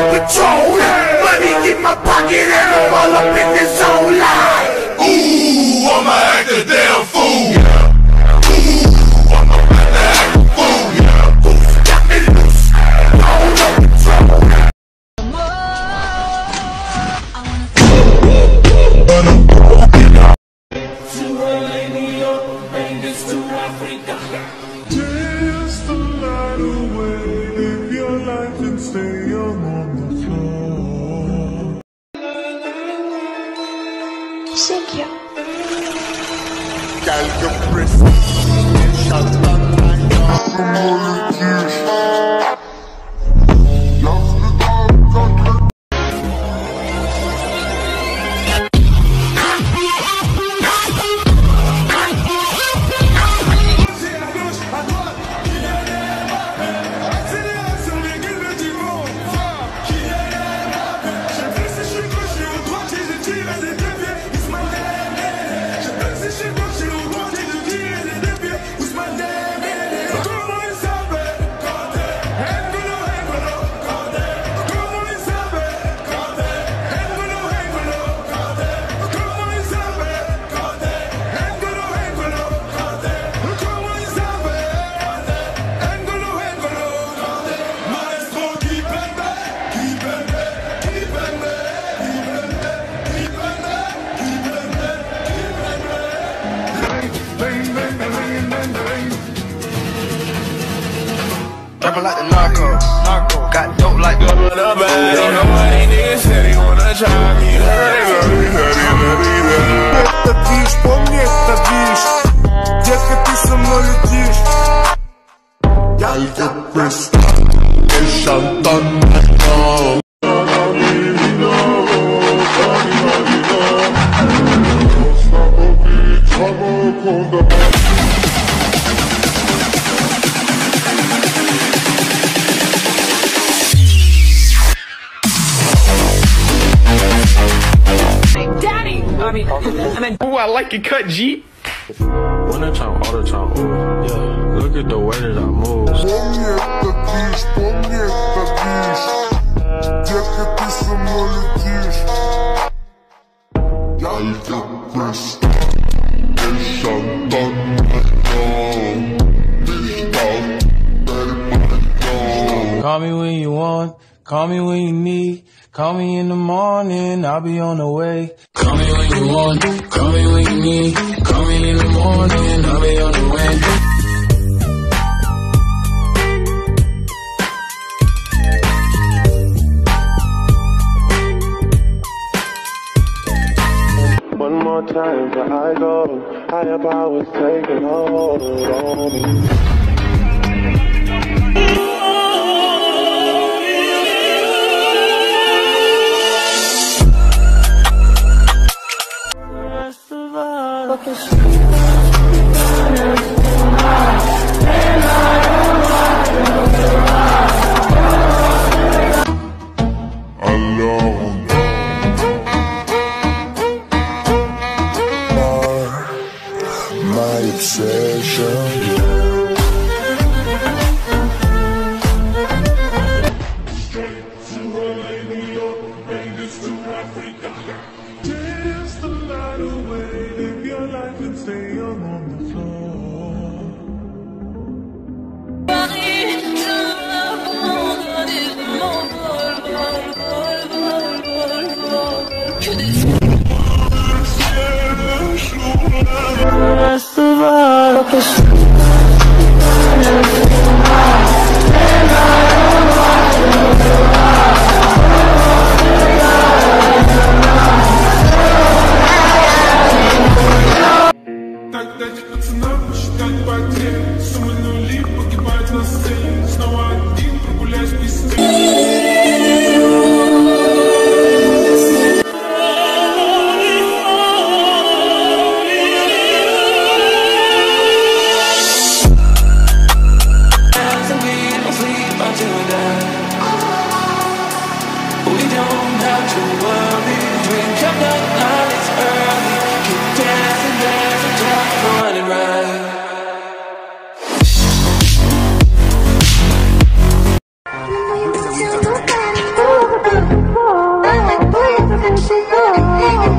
patrol. Money in my pocket and I'm all up in this zone line. Ooh, I'ma act a damn fool. Ooh, I'ma act a fool. Ooh, got me loose. All up patrol. Just a light away, live your life and stay young on the floor. Shake you. Rapping like the narco. Got dope like the Don't know why these niggas said they wanna try me. Это движ, помни это движ. Детка, ты со мной летишь. Я просто шантан. Ooh, I like your cut, G. One at a time, all the time. Ooh, yeah. Look at the way that I move. Помни это движ, помни это движ. Детка, ты со мной летишь. Я просто шантан. Call me when you want, call me when you need. Call me in the morning, I'll be on the way. Call me when you want, call me when you need. Call me in the morning, I'll be on the way. One more time before I go. Higher powers taking hold on me. My obsession. Just a light away, live your life and stay young on the floor. Так дать пацанам посчитать потери. Суммы нули погибают на сцене. Снова один прогуляюсь без тени. Where she go?